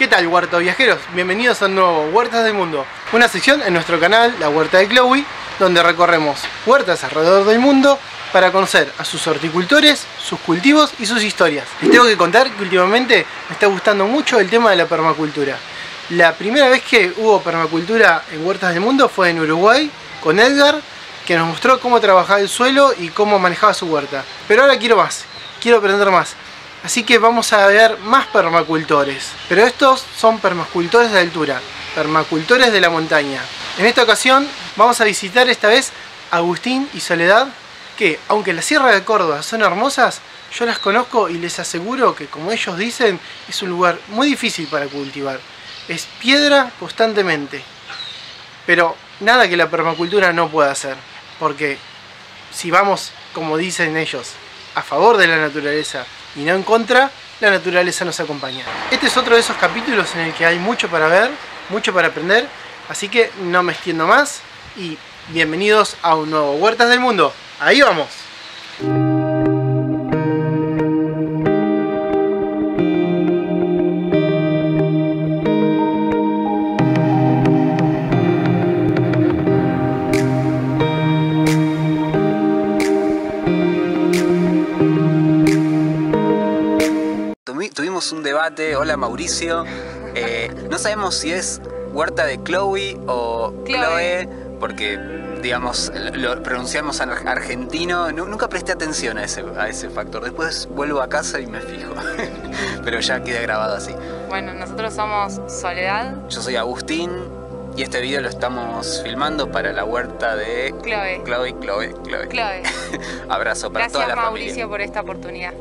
¿Qué tal, huerto viajeros? Bienvenidos a un nuevo Huertas del Mundo, una sección en nuestro canal, La Huerta de Chloe, donde recorremos huertas alrededor del mundo para conocer a sus horticultores, sus cultivos y sus historias. Les tengo que contar que últimamente me está gustando mucho el tema de la permacultura. La primera vez que hubo permacultura en Huertas del Mundo fue en Uruguay, con Edgar, que nos mostró cómo trabajaba el suelo y cómo manejaba su huerta. Pero ahora quiero más, quiero aprender más. Así que vamos a ver más permacultores. Pero estos son permacultores de altura, permacultores de la montaña. En esta ocasión vamos a visitar esta vez Agustín y Soledad, que aunque las sierras de Córdoba son hermosas, yo las conozco y les aseguro que, como ellos dicen, es un lugar muy difícil para cultivar. Es piedra constantemente. Pero nada que la permacultura no pueda hacer, porque si vamos, como dicen ellos, a favor de la naturaleza y no en contra, la naturaleza nos acompaña. Este es otro de esos capítulos en el que hay mucho para ver, mucho para aprender, así que no me extiendo más y bienvenidos a un nuevo Huertas del Mundo. ¡Ahí vamos! Tuvimos un debate, hola Mauricio, no sabemos si es huerta de Chloe o Chloe, porque digamos lo pronunciamos en argentino, nunca presté atención a ese factor, después vuelvo a casa y me fijo, pero ya queda grabado así. Bueno, nosotros somos Soledad. Yo soy Agustín y este video lo estamos filmando para la huerta de Chloe. Abrazo para toda la familia. Gracias Mauricio por esta oportunidad.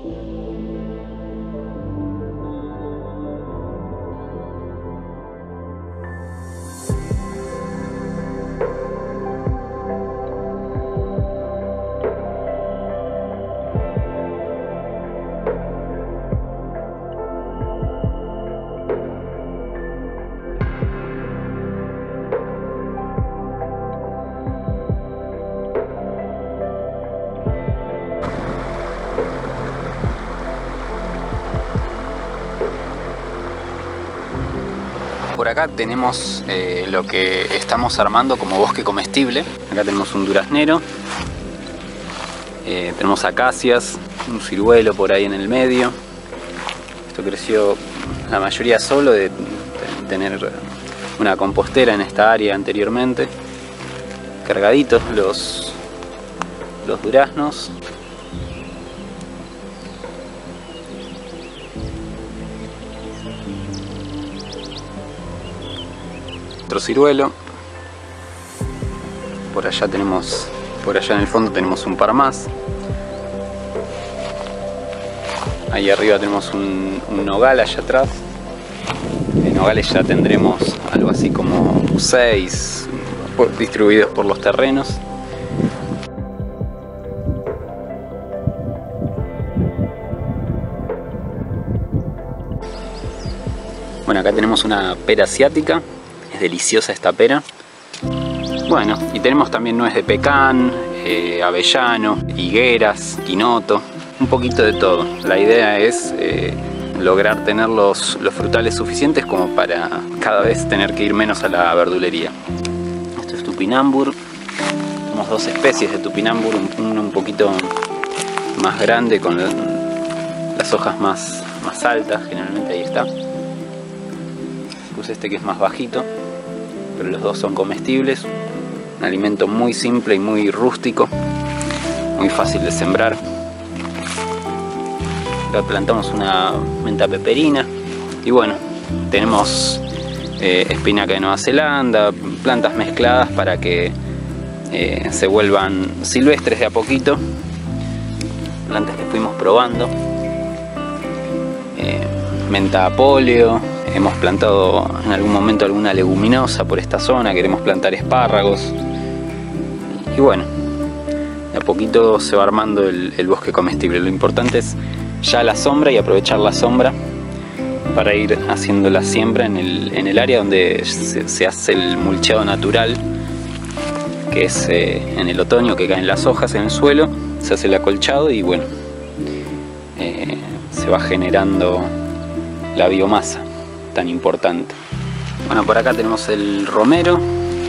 Por acá tenemos lo que estamos armando como bosque comestible. Acá tenemos un duraznero, tenemos acacias, un ciruelo por ahí en el medio. Esto creció la mayoría solo de tener una compostera en esta área anteriormente. Cargaditos los duraznos. Otro ciruelo. Por allá en el fondo tenemos un par más. Ahí arriba tenemos un nogal allá atrás. En nogales ya tendremos algo así como 6 distribuidos por los terrenos. Bueno, acá tenemos una pera asiática. Deliciosa esta pera. Bueno, y tenemos también nuez de pecan, avellano, higueras, quinoto, un poquito de todo. La idea es lograr tener los frutales suficientes como para cada vez tener que ir menos a la verdulería. Esto es tupinambur. Tenemos dos especies de tupinambur, uno un poquito más grande con las hojas más altas, generalmente ahí está. Puse este que es más bajito, pero los dos son comestibles. Un alimento muy simple y muy rústico, muy fácil de sembrar. Acá plantamos una menta peperina y bueno, tenemos espinaca de Nueva Zelanda, plantas mezcladas para que se vuelvan silvestres de a poquito. Plantas que fuimos probando. Menta apoleo. Hemos plantado en algún momento alguna leguminosa por esta zona, queremos plantar espárragos. Y bueno, de a poquito se va armando el bosque comestible. Lo importante es ya la sombra y aprovechar la sombra para ir haciendo la siembra en el área donde se hace el mulcheado natural, que es en el otoño, que caen las hojas en el suelo, se hace el acolchado y bueno, se va generando la biomasa. tan importante. Bueno, por acá tenemos el romero,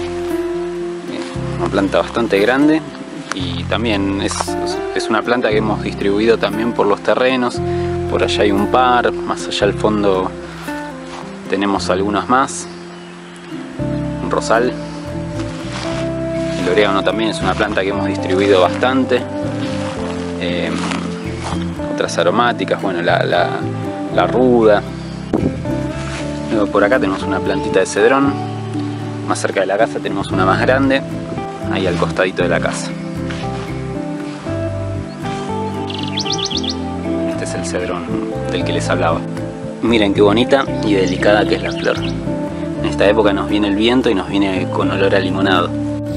una planta bastante grande, y también es una planta que hemos distribuido también por los terrenos. Por allá hay un par, más allá al fondo tenemos algunos más, un rosal. El orégano también es una planta que hemos distribuido bastante. Otras aromáticas, bueno, la ruda. Luego por acá tenemos una plantita de cedrón. Más cerca de la casa tenemos una más grande, ahí al costadito de la casa. Este es el cedrón del que les hablaba. Miren qué bonita y delicada que es la flor. En esta época nos viene el viento y nos viene con olor a limonado.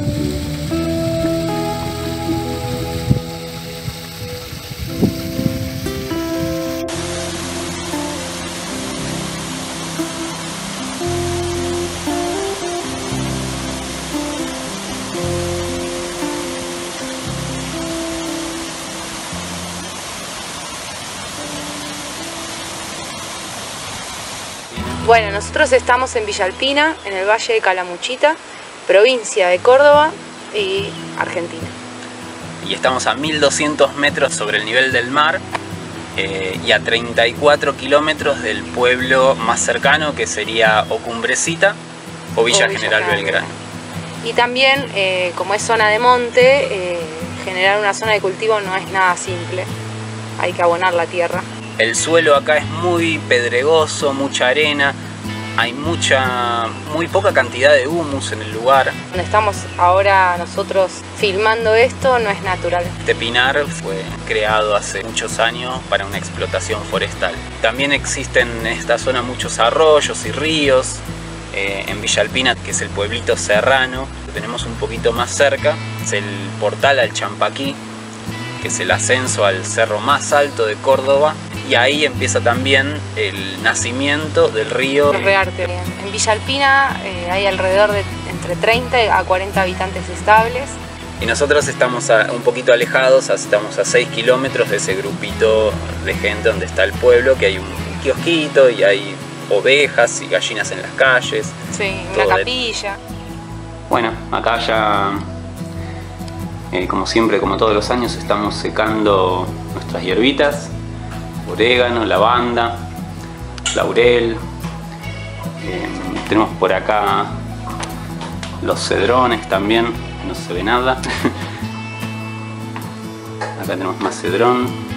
Bueno, nosotros estamos en Villa Alpina, en el Valle de Calamuchita, provincia de Córdoba y Argentina. Y estamos a 1200 metros sobre el nivel del mar y a 34 kilómetros del pueblo más cercano, que sería o Cumbrecita o Villa General Belgrano. Y también, como es zona de monte, generar una zona de cultivo no es nada simple, hay que abonar la tierra. El suelo acá es muy pedregoso, mucha arena, hay muy poca cantidad de humus en el lugar. Donde estamos ahora nosotros filmando esto no es natural. Este pinar fue creado hace muchos años para una explotación forestal. También existen en esta zona muchos arroyos y ríos. En Villa Alpina, que es el pueblito serrano, lo tenemos un poquito más cerca, es el portal al Champaquí, que es el ascenso al cerro más alto de Córdoba, y ahí empieza también el nacimiento del río Rearte. En Villa Alpina hay alrededor de entre 30 a 40 habitantes estables. Y nosotros estamos un poquito alejados, estamos a 6 kilómetros de ese grupito de gente donde está el pueblo, que hay un kiosquito y hay ovejas y gallinas en las calles. Sí, una capilla. Bueno, acá ya, como siempre, como todos los años, estamos secando nuestras hierbitas: orégano, lavanda, laurel. Tenemos por acá los cedrones también, no se ve nada. Acá tenemos más cedrón.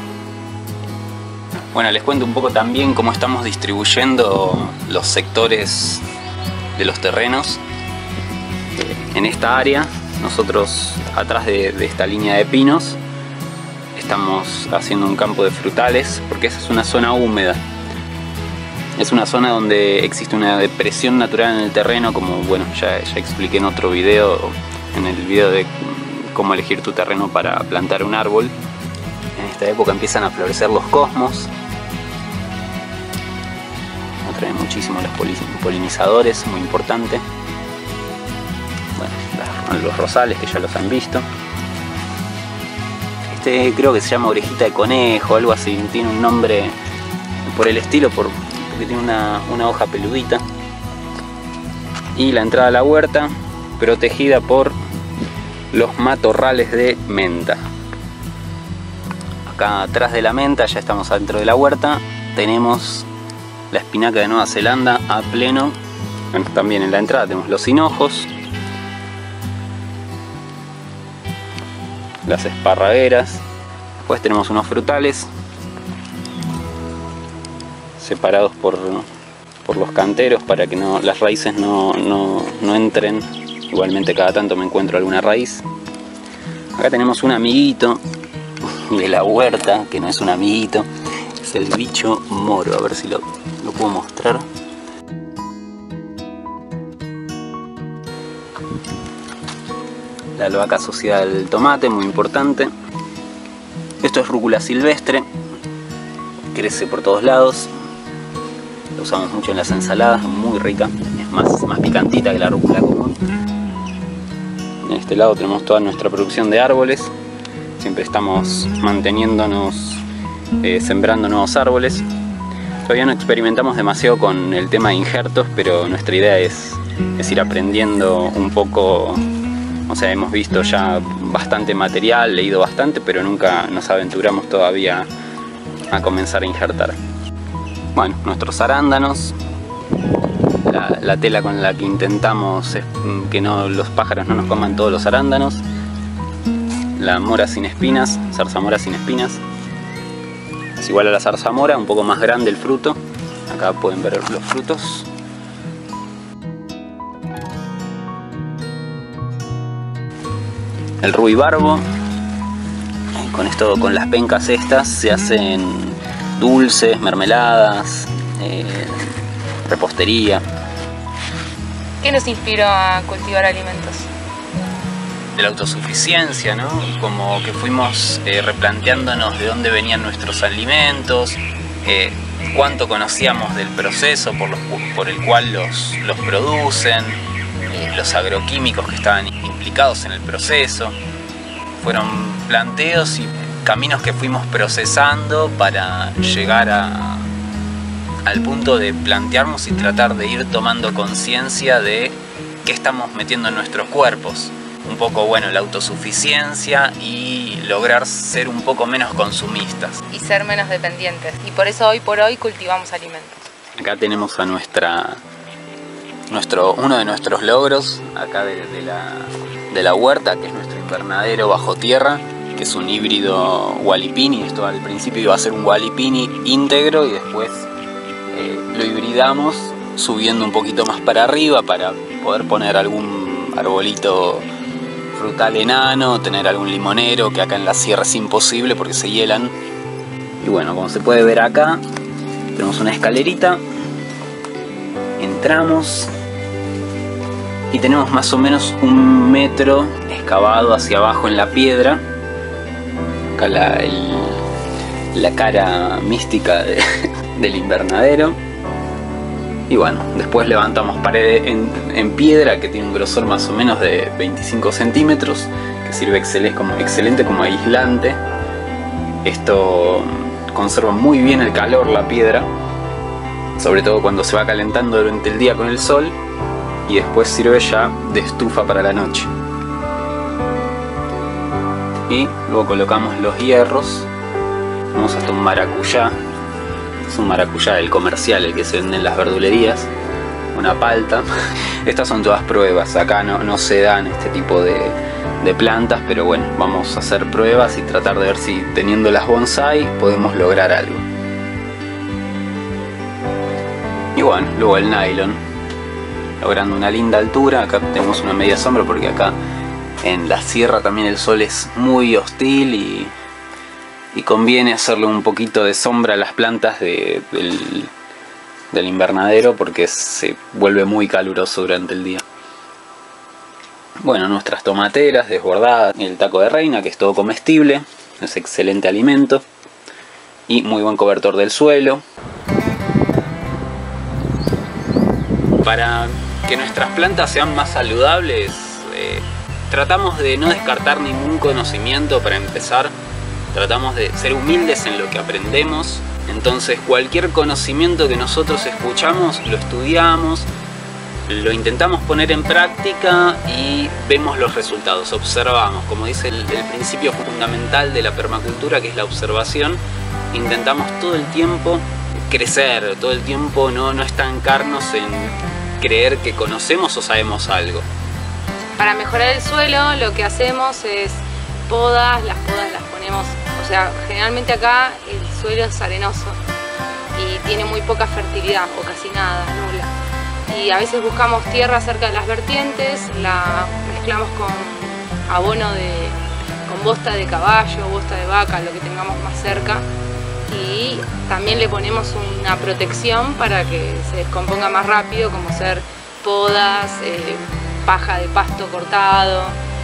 Bueno, les cuento un poco también cómo estamos distribuyendo los sectores de los terrenos. En esta área, nosotros atrás de esta línea de pinos, estamos haciendo un campo de frutales, porque esa es una zona húmeda. Es una zona donde existe una depresión natural en el terreno, como bueno, ya expliqué en otro video, en el video de cómo elegir tu terreno para plantar un árbol. En esta época empiezan a florecer los cosmos. Atraen muchísimo los polinizadores, muy importante. Bueno, los rosales, que ya los han visto. Este creo que se llama orejita de conejo, algo así, tiene un nombre por el estilo, porque tiene una hoja peludita. Y la entrada a la huerta, protegida por los matorrales de menta. Acá atrás de la menta, ya estamos dentro de la huerta, tenemos la espinaca de Nueva Zelanda a pleno. Bueno, también en la entrada tenemos los hinojos, las esparragueras. Después tenemos unos frutales separados por los canteros para que las raíces no entren. Igualmente cada tanto me encuentro alguna raíz. Acá tenemos un amiguito de la huerta, que no es un amiguito, es el bicho moro. A ver si lo puedo mostrar. La albahaca asociada al tomate, muy importante. Esto es rúcula silvestre, crece por todos lados. Lo usamos mucho en las ensaladas, muy rica, es más picantita que la rúcula común. En este lado tenemos toda nuestra producción de árboles. Siempre estamos manteniéndonos, sembrando nuevos árboles. Todavía no experimentamos demasiado con el tema de injertos, pero nuestra idea es ir aprendiendo un poco. O sea, hemos visto ya bastante material, leído bastante, pero nunca nos aventuramos todavía a comenzar a injertar. Bueno, nuestros arándanos, la tela con la que intentamos es que los pájaros no nos coman todos los arándanos. La mora sin espinas, zarzamora sin espinas. Es igual a la zarzamora, un poco más grande el fruto. Acá pueden ver los frutos. El ruibarbo, con las pencas estas se hacen dulces, mermeladas, repostería. ¿Qué nos inspiró a cultivar alimentos? De la autosuficiencia, ¿no? Como que fuimos replanteándonos de dónde venían nuestros alimentos, cuánto conocíamos del proceso por el cual los producen, los agroquímicos que estaban implicados en el proceso. Fueron planteos y caminos que fuimos procesando para llegar al punto de plantearnos y tratar de ir tomando conciencia de qué estamos metiendo en nuestros cuerpos. Un poco, bueno, la autosuficiencia y lograr ser un poco menos consumistas. Y ser menos dependientes. Y por eso hoy por hoy cultivamos alimentos. Acá tenemos a uno de nuestros logros acá de la huerta, que es nuestro invernadero bajo tierra, que es un híbrido Walipini. Esto al principio iba a ser un Walipini íntegro y después lo hibridamos subiendo un poquito más para arriba para poder poner algún arbolito frutal enano, tener algún limonero, que acá en la sierra es imposible porque se hielan. Y bueno, como se puede ver acá, tenemos una escalerita, entramos y tenemos más o menos 1 metro excavado hacia abajo en la piedra. Acá la cara mística del invernadero. Y bueno, después levantamos pared en piedra que tiene un grosor más o menos de 25 centímetros, que sirve excelente como aislante. Esto conserva muy bien el calor, la piedra, sobre todo cuando se va calentando durante el día con el sol, y después sirve ya de estufa para la noche. Y luego colocamos los hierros. Vamos hasta un maracuyá. Es un maracuyá, el comercial, el que se vende en las verdulerías. Una palta. Estas son todas pruebas. Acá no se dan este tipo de plantas, pero bueno, vamos a hacer pruebas y tratar de ver si teniendo las bonsai podemos lograr algo. Y bueno, luego el nylon, logrando una linda altura. Acá tenemos una media sombra porque acá en la sierra también el sol es muy hostil y conviene hacerle un poquito de sombra a las plantas del invernadero porque se vuelve muy caluroso durante el día. Bueno, nuestras tomateras desbordadas, el taco de reina, que es todo comestible, es excelente alimento y muy buen cobertor del suelo. Para que nuestras plantas sean más saludables, tratamos de no descartar ningún conocimiento para empezar. Tratamos de ser humildes en lo que aprendemos. Entonces cualquier conocimiento que nosotros escuchamos lo estudiamos, lo intentamos poner en práctica y vemos los resultados, observamos. Como dice el principio fundamental de la permacultura, que es la observación, intentamos todo el tiempo crecer, todo el tiempo no estancarnos en creer que conocemos o sabemos algo. Para mejorar el suelo lo que hacemos es podas, las ponemos, o sea, generalmente acá el suelo es arenoso y tiene muy poca fertilidad o casi nada, nula. Y a veces buscamos tierra cerca de las vertientes, la mezclamos con abono con bosta de caballo, bosta de vaca, lo que tengamos más cerca, y también le ponemos una protección para que se descomponga más rápido, como ser podas, paja de pasto cortado,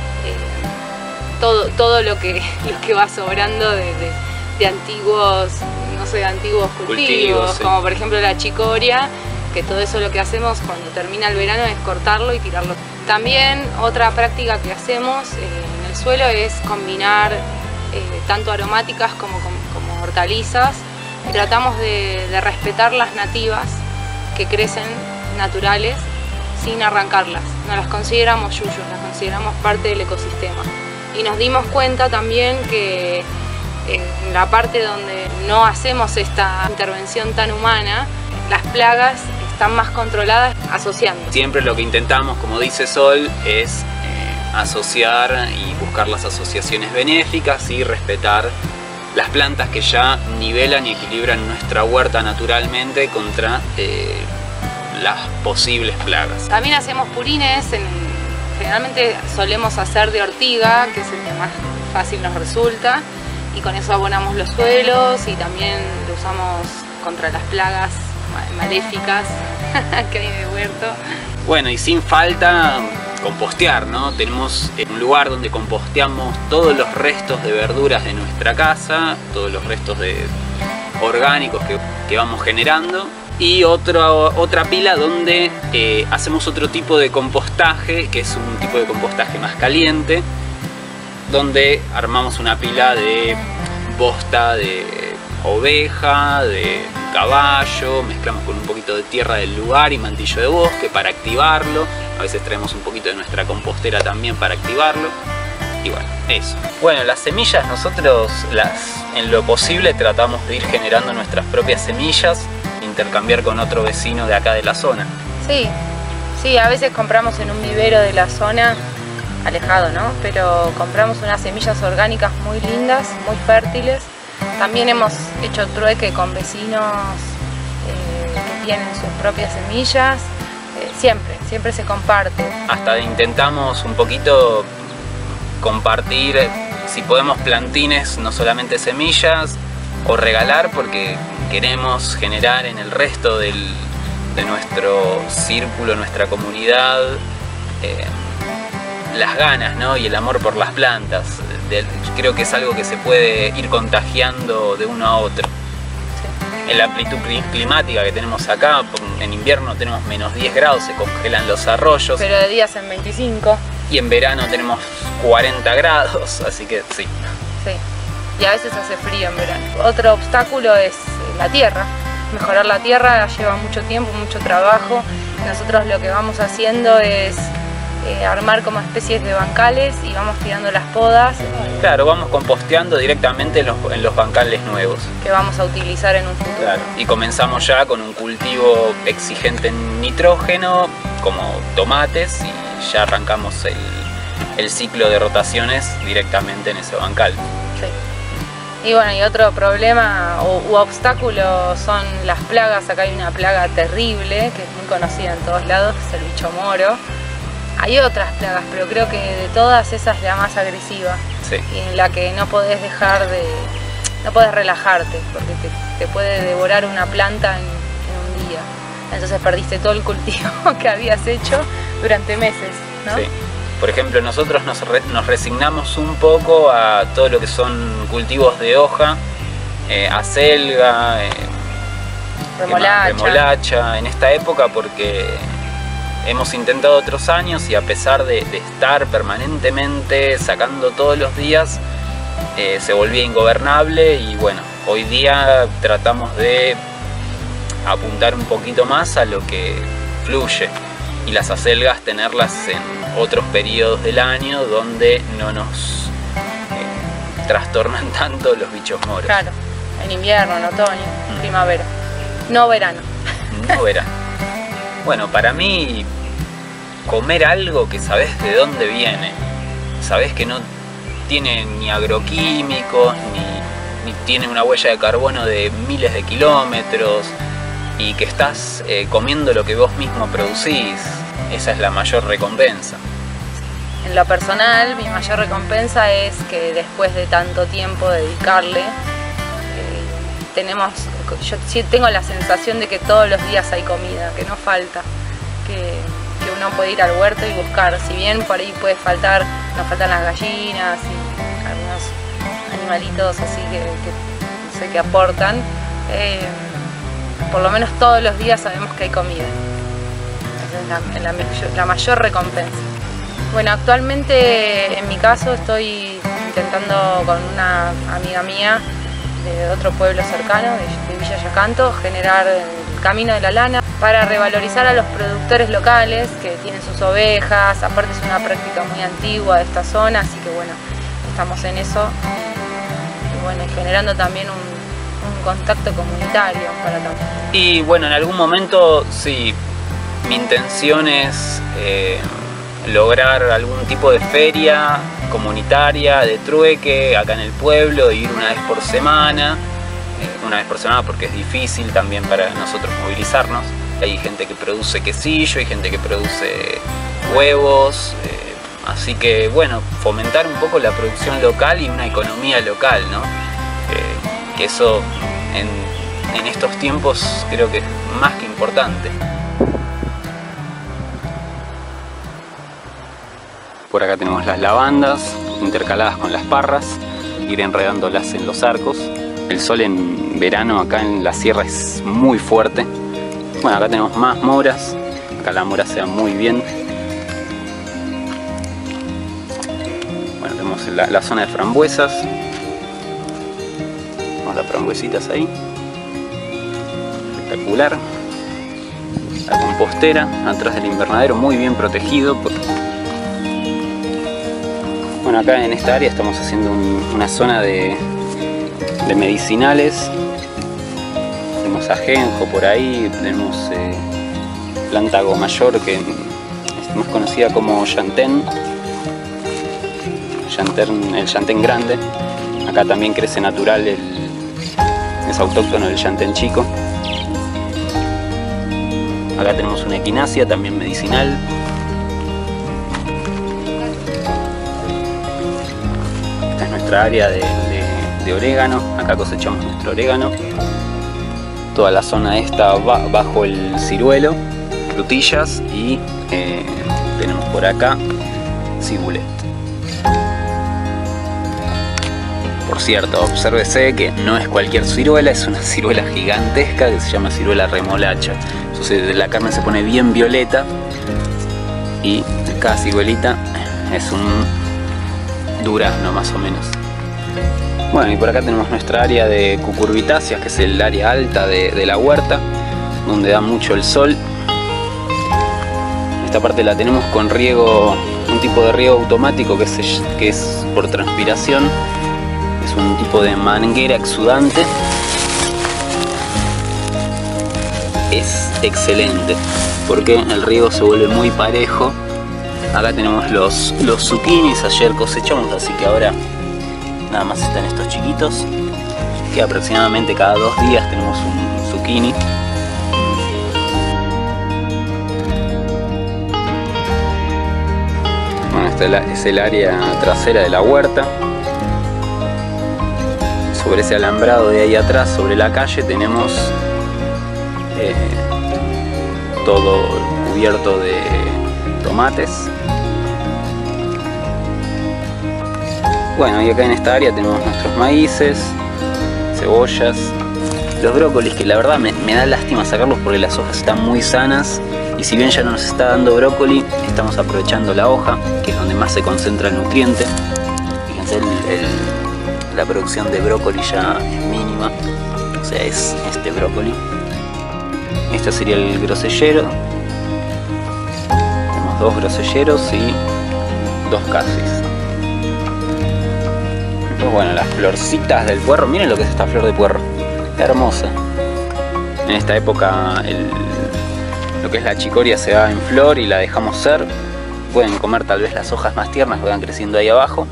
todo lo que va sobrando de antiguos, no sé, antiguos cultivos, sí. Como por ejemplo la chicoria, que todo eso lo que hacemos cuando termina el verano es cortarlo y tirarlo. También otra práctica que hacemos en el suelo es combinar tanto aromáticas como hortalizas Tratamos de respetar las nativas que crecen naturales sin arrancarlas. No las consideramos yuyos, las consideramos parte del ecosistema. Y nos dimos cuenta también que en la parte donde no hacemos esta intervención tan humana, las plagas están más controladas asociando. Siempre lo que intentamos, como dice Sol, es asociar y buscar las asociaciones benéficas y respetar las plantas que ya nivelan y equilibran nuestra huerta naturalmente contra las posibles plagas. También hacemos purines, generalmente solemos hacer de ortiga, que es el que más fácil nos resulta, y con eso abonamos los suelos y también lo usamos contra las plagas maléficas que hay en el huerto. Bueno, y sin falta compostear, ¿no? Tenemos un lugar donde composteamos todos los restos de verduras de nuestra casa, todos los restos orgánicos que vamos generando, y otra pila donde hacemos otro tipo de compostaje, que es un tipo de compostaje más caliente, donde armamos una pila de bosta de oveja, de caballo, mezclamos con un poquito de tierra del lugar y mantillo de bosque para activarlo. A veces traemos un poquito de nuestra compostera también para activarlo. Y bueno, eso. Bueno, las semillas nosotros en lo posible tratamos de ir generando nuestras propias semillas, intercambiar con otro vecino de acá de la zona. Sí, a veces compramos en un vivero de la zona, alejado, ¿no? Pero compramos unas semillas orgánicas muy lindas, muy fértiles. También hemos hecho trueque con vecinos que tienen sus propias semillas. Siempre se comparte. Hasta intentamos un poquito compartir, si podemos, plantines, no solamente semillas, o regalar, porque queremos generar en el resto de nuestro círculo, nuestra comunidad, las ganas, ¿no? Y el amor por las plantas. Creo que es algo que se puede ir contagiando de uno a otro. Sí. En la amplitud climática que tenemos acá, en invierno tenemos menos 10 grados, se congelan los arroyos. Pero de días en 25. Y en verano tenemos 40 grados, así que sí. Sí, y a veces hace frío en verano. Otro obstáculo es la tierra. Mejorar la tierra lleva mucho tiempo, mucho trabajo. Nosotros lo que vamos haciendo es armar como especies de bancales y vamos tirando las podas. Claro, vamos composteando directamente en los bancales nuevos que vamos a utilizar en un futuro. Claro, y comenzamos ya con un cultivo exigente en nitrógeno, como tomates, y ya arrancamos el ciclo de rotaciones directamente en ese bancal. Sí. Y bueno, y otro problema u obstáculo son las plagas. Acá hay una plaga terrible que es muy conocida en todos lados, que es el bicho moro. Hay otras plagas, pero creo que de todas esa es la más agresiva. Sí. Y en la que no podés no podés relajarte, porque te puede devorar una planta en un día. Entonces perdiste todo el cultivo que habías hecho durante meses, ¿no? Sí. Por ejemplo, nosotros nos resignamos un poco a todo lo que son cultivos de hoja, acelga, remolacha en esta época, porque hemos intentado otros años y a pesar de estar permanentemente sacando todos los días, se volvía ingobernable. Y bueno, hoy día tratamos de apuntar un poquito más a lo que fluye, y las acelgas tenerlas en otros periodos del año donde no nos trastornan tanto los bichos moros. Claro, en invierno, en otoño, primavera, no verano. No verano. Bueno, para mí, comer algo que sabes de dónde viene, sabes que no tiene ni agroquímicos, ni tiene una huella de carbono de miles de kilómetros, y que estás comiendo lo que vos mismo producís, esa es la mayor recompensa. En lo personal, mi mayor recompensa es que después de tanto tiempo dedicarle, yo sí tengo la sensación de que todos los días hay comida, que no falta, que uno puede ir al huerto y buscar. Si bien por ahí nos faltan las gallinas y algunos animalitos así que no sé, que aportan, por lo menos todos los días sabemos que hay comida. Esa es la mayor recompensa. Bueno, actualmente en mi caso estoy intentando con una amiga mía de otro pueblo cercano, de Villa Yacanto, generar el camino de la lana para revalorizar a los productores locales que tienen sus ovejas. Aparte es una práctica muy antigua de esta zona, así que bueno, estamos en eso. Y bueno, generando también un contacto comunitario para todos. Y bueno, en algún momento sí, mi intención es lograr algún tipo de feria comunitaria de trueque acá en el pueblo, ir una vez por semana porque es difícil también para nosotros movilizarnos. Hay gente que produce quesillo, hay gente que produce huevos, así que bueno, fomentar un poco la producción local y una economía local, ¿no? Que eso en estos tiempos creo que es más que importante. Por acá tenemos las lavandas intercaladas con las parras, ir enredándolas en los arcos. El sol en verano acá en la sierra es muy fuerte. Bueno, acá tenemos más moras, acá la mora se da muy bien. Bueno, tenemos la zona de frambuesas. Tenemos las frambuesitas ahí. Espectacular. La compostera atrás del invernadero, muy bien protegido. Bueno, acá en esta área estamos haciendo una zona de medicinales. Tenemos ajenjo por ahí, tenemos plántago mayor que es más conocida como llantén, el llantén grande. Acá también crece natural, es autóctono el llantén chico. Acá tenemos una equinacia también medicinal. Esta es nuestra área de orégano. Acá cosechamos nuestro orégano. Toda la zona esta bajo el ciruelo, frutillas, y tenemos por acá cibulet. Por cierto, obsérvese que no es cualquier ciruela, es una ciruela gigantesca que se llama ciruela remolacha. Entonces la carne se pone bien violeta y cada ciruelita es un durazno más o menos. Bueno, y por acá tenemos nuestra área de cucurbitáceas, que es el área alta de la huerta, donde da mucho el sol. Esta parte la tenemos con riego, un tipo de riego automático que es por transpiración. Es un tipo de manguera exudante. Es excelente porque el riego se vuelve muy parejo. Acá tenemos los zucchinis, ayer cosechamos, así que ahora nada más están estos chiquitos, que aproximadamente cada 2 días tenemos un zucchini. Bueno, esta es el área trasera de la huerta. Sobre ese alambrado de ahí atrás, sobre la calle, tenemos todo cubierto de tomates. Bueno, y acá en esta área tenemos nuestros maíces, cebollas, los brócolis, que la verdad me da lástima sacarlos porque las hojas están muy sanas, y si bien ya no nos está dando brócoli, estamos aprovechando la hoja, que es donde más se concentra el nutriente. Fíjense, la producción de brócoli ya es mínima, o sea, es este brócoli. Este sería el grosellero. Tenemos 2 groselleros y 2 casis. Pues bueno, las florcitas del puerro, miren lo que es esta flor de puerro, hermosa. En esta época lo que es la chicoria se da en flor y la dejamos ser. Pueden comer tal vez las hojas más tiernas que van creciendo ahí abajo.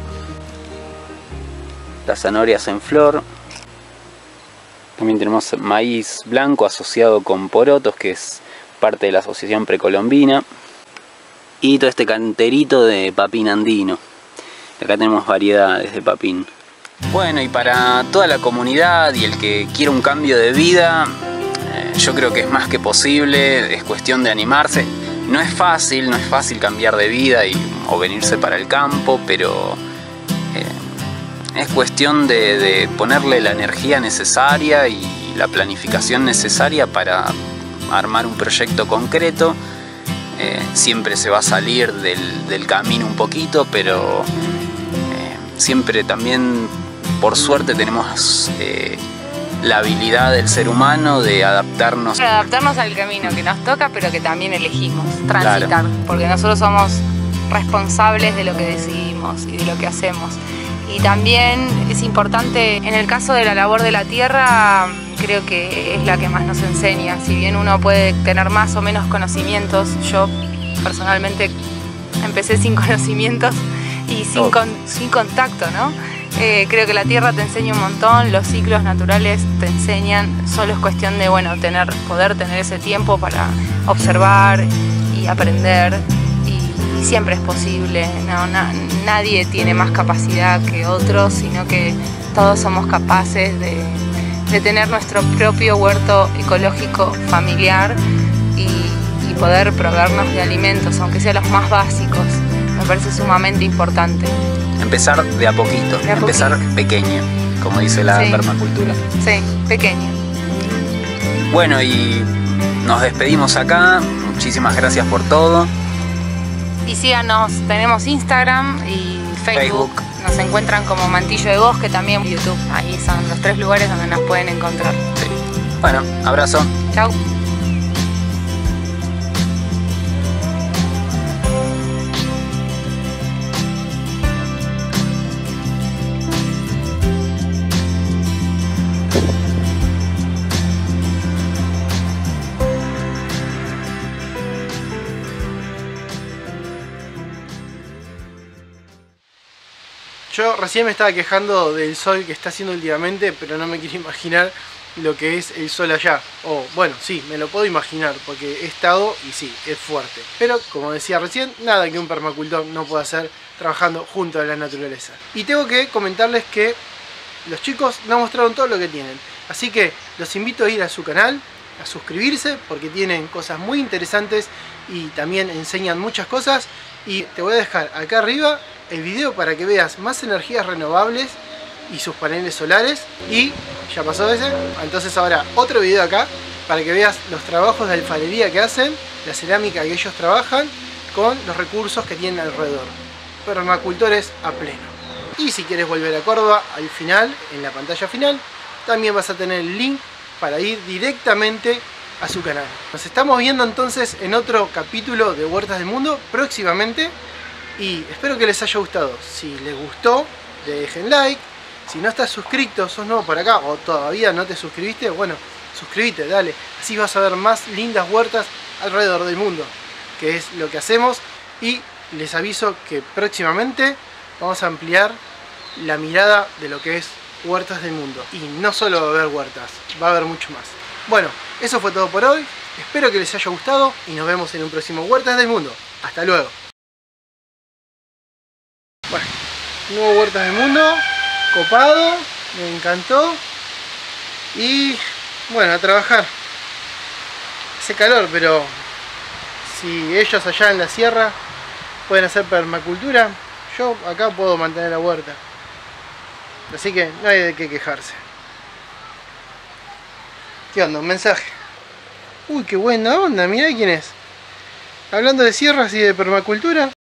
Las zanahorias en flor. También tenemos maíz blanco asociado con porotos, que es parte de la asociación precolombina. Y todo este canterito de papín andino. Acá tenemos variedades de papín. Bueno, y para toda la comunidad y el que quiera un cambio de vida, yo creo que es más que posible, es cuestión de animarse. No es fácil cambiar de vida o venirse para el campo, pero es cuestión de ponerle la energía necesaria y la planificación necesaria para armar un proyecto concreto. Siempre se va a salir del camino un poquito, pero siempre también, por suerte, tenemos la habilidad del ser humano de adaptarnos. Adaptarnos al camino que nos toca, pero que también elegimos transitar, Claro. porque nosotros somos responsables de lo que decidimos y de lo que hacemos. Y también es importante, en el caso de la labor de la tierra, creo que es la que más nos enseña. Si bien uno puede tener más o menos conocimientos, yo personalmente empecé sin conocimimientos y sin contacto, ¿no? Creo que la tierra te enseña un montón, los ciclos naturales te enseñan, solo es cuestión de, bueno, poder tener ese tiempo para observar y aprender, y siempre es posible, ¿no? Nadie tiene más capacidad que otros, sino que todos somos capaces de tener nuestro propio huerto ecológico familiar y poder proveernos de alimentos, aunque sean los más básicos. Me parece sumamente importante. Empezar de a poquito, De a empezar poquito. pequeño, como dice la Sí. permacultura. Sí, pequeño. Bueno, y nos despedimos acá. Muchísimas gracias por todo. Y síganos, tenemos Instagram y Facebook. Nos encuentran como Mantillo de Bosque, también YouTube. Ahí son los 3 lugares donde nos pueden encontrar. Sí. Bueno, abrazo. Chau. Yo recién me estaba quejando del sol que está haciendo últimamente, pero no me quiero imaginar lo que es el sol allá. O bueno, sí, me lo puedo imaginar porque he estado y sí, es fuerte. Pero como decía recién, nada que un permacultor no pueda hacer trabajando junto a la naturaleza. Y tengo que comentarles que los chicos nos mostraron todo lo que tienen. Así que los invito a ir a su canal, a suscribirse, porque tienen cosas muy interesantes y también enseñan muchas cosas. Y te voy a dejar acá arriba el video para que veas más energías renovables y sus paneles solares. Y ya pasó ese, entonces ahora otro video acá para que veas los trabajos de alfarería que hacen, la cerámica que ellos trabajan con los recursos que tienen alrededor. Permacultores a pleno. Y si quieres volver a Córdoba, al final, en la pantalla final, también vas a tener el link para ir directamente a su canal. Nos estamos viendo entonces en otro capítulo de Huertas del Mundo próximamente. Y espero que les haya gustado. Si les gustó, le dejen like. Si no estás suscrito, sos nuevo por acá o todavía no te suscribiste, bueno, suscríbete, dale. Así vas a ver más lindas huertas alrededor del mundo, que es lo que hacemos. Y les aviso que próximamente vamos a ampliar la mirada de lo que es Huertas del Mundo. Y no solo va a haber huertas, va a haber mucho más. Bueno, eso fue todo por hoy. Espero que les haya gustado y nos vemos en un próximo Huertas del Mundo. Hasta luego. Bueno, nuevo Huertas del Mundo, copado, me encantó. Y bueno, a trabajar. Hace calor, pero si ellos allá en la sierra pueden hacer permacultura, yo acá puedo mantener la huerta. Así que no hay de qué quejarse. ¿Qué onda? Un mensaje. Uy, qué buena onda, mirá quién es. Hablando de sierras y de permacultura.